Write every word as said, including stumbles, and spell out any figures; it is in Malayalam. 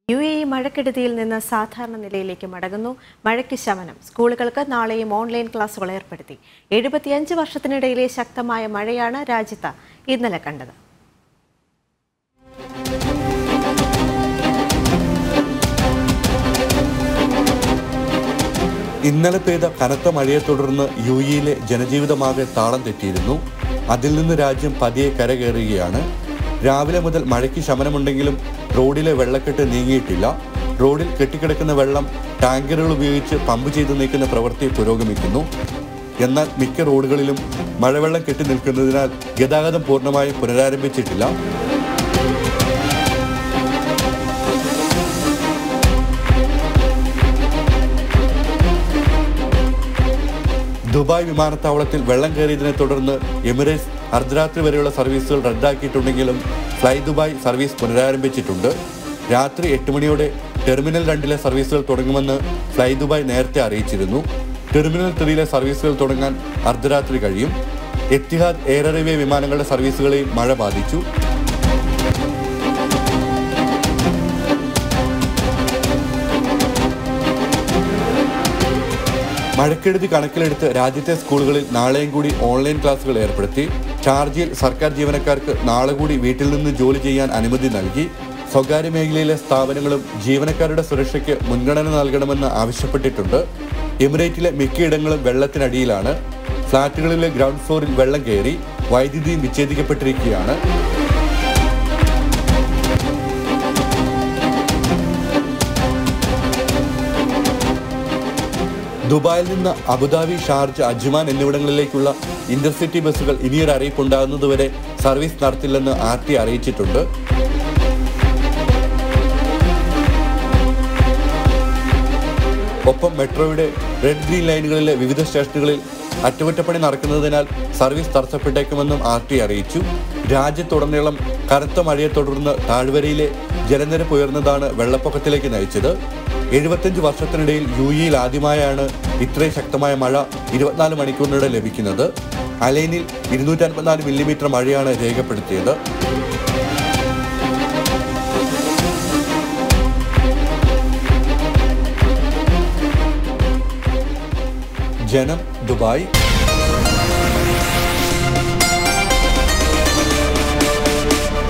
യു എ ഇ മഴക്കെടുതിയിൽ നിന്ന് സാധാരണ നിലയിലേക്ക് മടങ്ങുന്നു. മഴയ്ക്ക് ശമനം. സ്കൂളുകൾക്ക് നാളെയും ഓൺലൈൻ ക്ലാസുകൾ ഏർപ്പെടുത്തി. എഴുപത്തിയഞ്ച് വർഷത്തിനിടയിലെ ശക്തമായ മഴയാണ് രാജ്യത്ത് ഇന്നലെ കണ്ടത്. ഇന്നലെ പെയ്ത കനത്ത മഴയെ തുടർന്ന് യു എയിലെ ജനജീവിതമാകെ താളം തെറ്റിയിരുന്നു. അതിൽ നിന്ന് രാജ്യം പതിയെ കരകയറുകയാണ്. രാവിലെ മുതൽ മഴയ്ക്ക് ശമനമുണ്ടെങ്കിലും റോഡിലെ വെള്ളക്കെട്ട് നീങ്ങിയിട്ടില്ല. റോഡിൽ കെട്ടിക്കിടക്കുന്ന വെള്ളം ടാങ്കറുകൾ ഉപയോഗിച്ച് പമ്പ് ചെയ്ത് നീക്കുന്ന പ്രവൃത്തി പുരോഗമിക്കുന്നു. എന്നാൽ മിക്ക റോഡുകളിലും മഴവെള്ളം കെട്ടി നിൽക്കുന്നതിനാൽ ഗതാഗതം പൂർണ്ണമായും പുനരാരംഭിച്ചിട്ടില്ല. ദുബായ് വിമാനത്താവളത്തിൽ വെള്ളം കയറിയതിനെ തുടർന്ന് എമിറേറ്റ്സ് അർദ്ധരാത്രി വരെയുള്ള സർവീസുകൾ റദ്ദാക്കിയിട്ടുണ്ടെങ്കിലും ഫ്ലൈ ദുബായ് സർവീസ് പുനരാരംഭിച്ചിട്ടുണ്ട്. രാത്രി എട്ട് മണിയോടെ ടെർമിനൽ രണ്ടിലെ സർവീസുകൾ തുടങ്ങുമെന്ന് ഫ്ലൈ ദുബായ് നേരത്തെ അറിയിച്ചിരുന്നു. ടെർമിനൽ ത്രീയിലെ സർവീസുകൾ തുടങ്ങാൻ അർദ്ധരാത്രി കഴിയും. എത്തിഹാദ് എയർ അറേബ്യ വിമാനങ്ങളുടെ സർവീസുകളെയും മഴ ബാധിച്ചു. മഴക്കെടുതി കണക്കിലെടുത്ത് രാജ്യത്തെ സ്കൂളുകളിൽ നാളെയും കൂടി ഓൺലൈൻ ക്ലാസുകൾ ഏർപ്പെടുത്തി. ഷാർജയിൽ സർക്കാർ ജീവനക്കാർക്ക് നാളെ കൂടി വീട്ടിൽ നിന്ന് ജോലി ചെയ്യാൻ അനുമതി നൽകി. സ്വകാര്യ മേഖലയിലെ സ്ഥാപനങ്ങളും ജീവനക്കാരുടെ സുരക്ഷയ്ക്ക് മുൻഗണന നൽകണമെന്ന് ആവശ്യപ്പെട്ടിട്ടുണ്ട്. എമിറേറ്റിലെ മിക്കയിടങ്ങളും വെള്ളത്തിനടിയിലാണ്. ഫ്ളാറ്റുകളിലെ ഗ്രൗണ്ട് ഫ്ലോറിൽ വെള്ളം കയറി. വൈദ്യുതിയും വിച്ഛേദിക്കപ്പെട്ടിരിക്കുകയാണ്. ദുബായിൽ നിന്ന് അബുദാബി, ഷാർജ, അജ്മാൻ എന്നിവിടങ്ങളിലേക്കുള്ള ഇന്റർസിറ്റി ബസ്സുകൾ ഇനിയൊരു അറിയിപ്പുണ്ടാകുന്നതുവരെ സർവീസ് നടത്തില്ലെന്ന് ആർ ടി അറിയിച്ചിട്ടുണ്ട്. ഒപ്പം മെട്രോയുടെ റെഡ് ഗ്രീൻ ലൈനുകളിലെ വിവിധ സ്റ്റേഷനുകളിൽ അറ്റകുറ്റപ്പണി നടക്കുന്നതിനാൽ സർവീസ് തടസ്സപ്പെട്ടേക്കുമെന്നും ആർ ടി അറിയിച്ചു. രാജ്യത്തുടനീളം കനത്ത മഴയെ തുടർന്ന് താഴ്വരയിലെ ജലനിരപ്പ് ഉയർന്നതാണ് വെള്ളപ്പൊക്കത്തിലേക്ക് നയിച്ചത്. എഴുപത്തഞ്ച് വർഷത്തിനിടയിൽ യു എയിൽ ആദ്യമായാണ് ഇത്രയും ശക്തമായ മഴ ഇരുപത്തിനാല് മണിക്കൂറിനിടെ ലഭിക്കുന്നത്. അലൈനിൽ ഇരുന്നൂറ്റി അൻപത്തിനാല് മില്ലിമീറ്റർ മഴയാണ് രേഖപ്പെടുത്തിയത്. ജനം, ദുബായ്.